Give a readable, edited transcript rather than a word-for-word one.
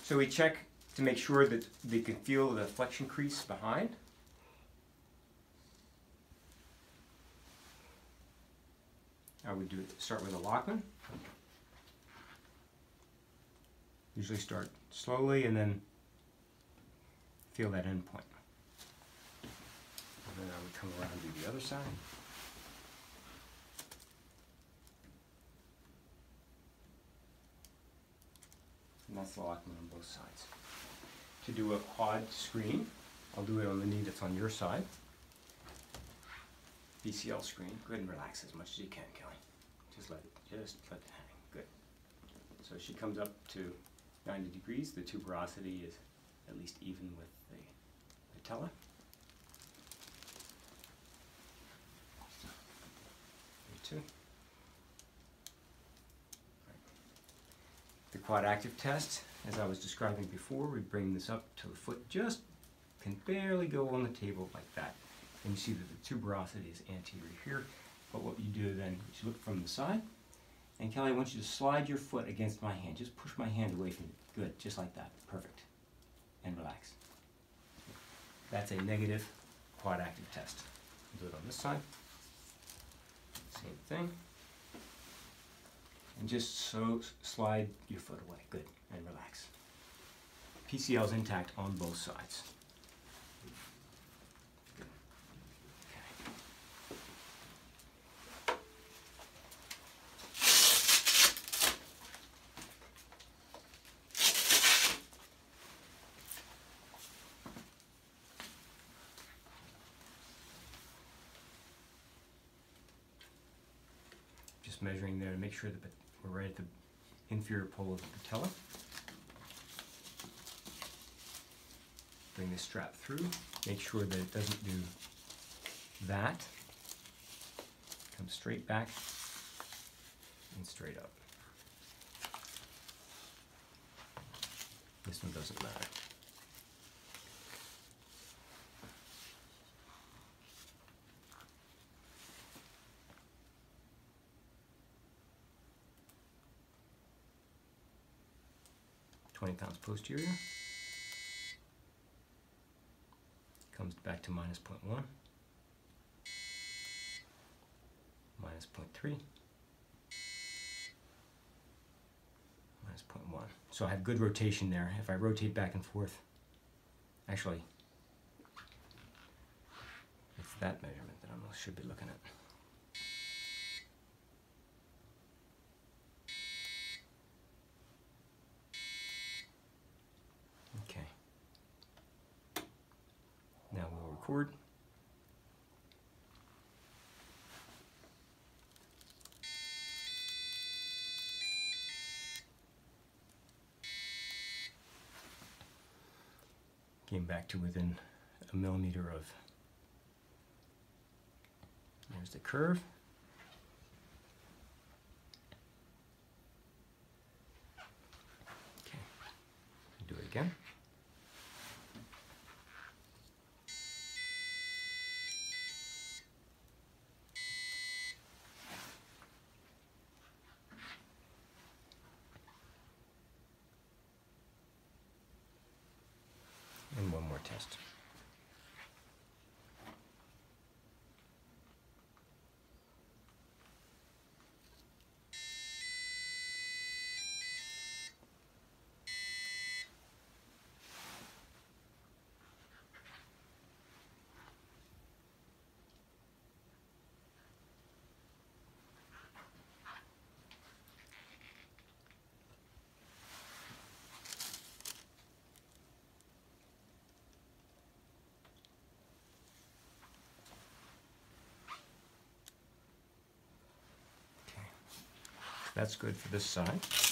So we check to make sure that they can feel the flexion crease behind. I would start with a Lockman. Usually start slowly and then feel that end point. And then I would come around and do the other side. And that's the Lockman on both sides. To do a quad screen, I'll do it on the knee that's on your side. BCL screen. Go ahead and relax as much as you can, Kelly. Just let it hang. Good. So she comes up to 90 degrees. The tuberosity is at least even with the patella. Two. The quad active test, as I was describing before, we bring this up till the foot just can barely go on the table like that. And you see that the tuberosity is anterior here. But what you do then is you look from the side. And Kelly, I want you to slide your foot against my hand. Just push my hand away from you. Good, just like that. Perfect. And relax. That's a negative quad active test. Do it on this side. Same thing. And just so slide your foot away. Good. And relax. PCL is intact on both sides. Good. Okay. Just measuring there to make sure that we're right at the inferior pole of the patella. Bring this strap through. Make sure that it doesn't do that. Come straight back and straight up. This one doesn't matter. £20 posterior. Comes back to minus 0.1, minus 0.3, minus 0.1. So I have good rotation there. If I rotate back and forth, actually, it's that measurement that I should be looking at. Okay. Now we'll record. Came back to within a millimeter of, there's the curve. Okay, do it again. And one more test. That's good for this side.